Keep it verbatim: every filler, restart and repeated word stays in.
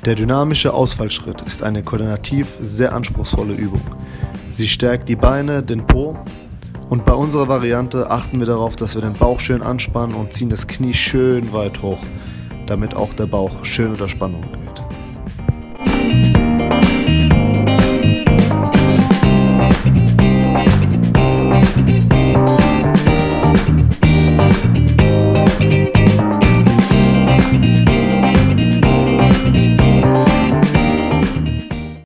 Der dynamische Ausfallschritt ist eine koordinativ sehr anspruchsvolle Übung. Sie stärkt die Beine, den Po und bei unserer Variante achten wir darauf, dass wir den Bauch schön anspannen und ziehen das Knie schön weit hoch, damit auch der Bauch schön unter Spannung gerät.